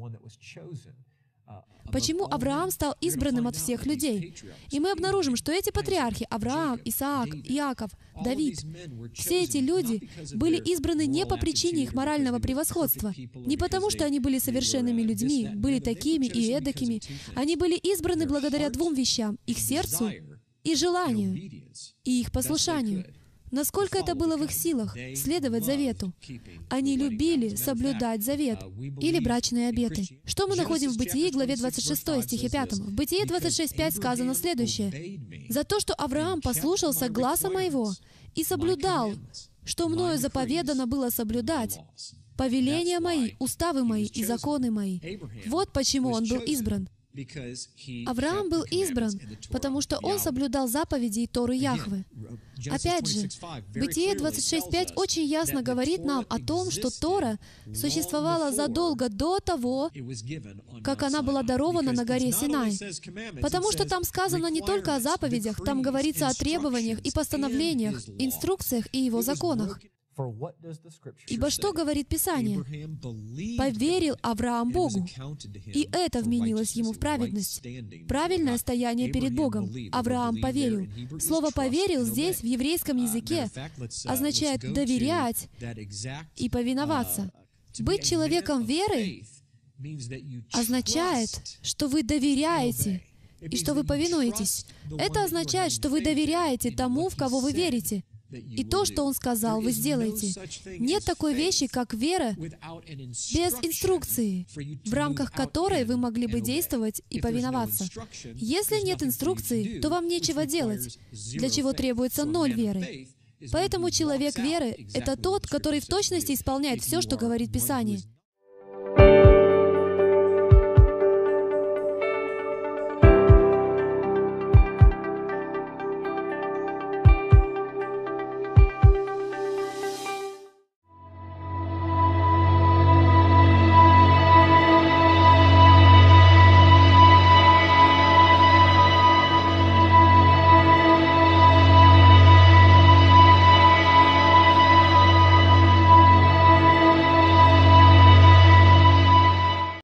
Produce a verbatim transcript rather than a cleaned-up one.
Почему Авраам стал избранным от всех людей? И мы обнаружим, что эти патриархи — Авраам, Исаак, Иаков, Давид — все эти люди были избраны не по причине их морального превосходства, не потому, что они были совершенными людьми, были такими и эдакими. Они были избраны благодаря двум вещам — их сердцу и желанию, и их послушанию. Насколько это было в их силах — следовать завету. Они любили соблюдать завет или брачные обеты. Что мы находим в Бытии, главе двадцать шестой, стихе пятом? В Бытии двадцать шесть пять сказано следующее: «За то, что Авраам послушался гласа моего и соблюдал, что мною заповедано было соблюдать, повеления мои, уставы мои и законы мои». Вот почему он был избран. Авраам был избран, потому что он соблюдал заповеди и Торы Яхве. Опять же, Бытие двадцать шесть пять очень ясно говорит нам о том, что Тора существовала задолго до того, как она была дарована на горе Синай. Потому что там сказано не только о заповедях, там говорится о требованиях и постановлениях, инструкциях и его законах. Ибо что говорит Писание? «Поверил Авраам Богу, и это вменилось ему в праведность». Правильное стояние перед Богом. Авраам поверил. Слово «поверил» здесь, в еврейском языке, означает доверять и повиноваться. Быть человеком веры означает, что вы доверяете и что вы повинуетесь. Это означает, что вы доверяете тому, в кого вы верите. И то, что Он сказал, вы сделаете. Нет такой вещи, как вера без инструкции, в рамках которой вы могли бы действовать и повиноваться. Если нет инструкции, то вам нечего делать, для чего требуется ноль веры. Поэтому человек веры — это тот, который в точности исполняет все, что говорит Писание.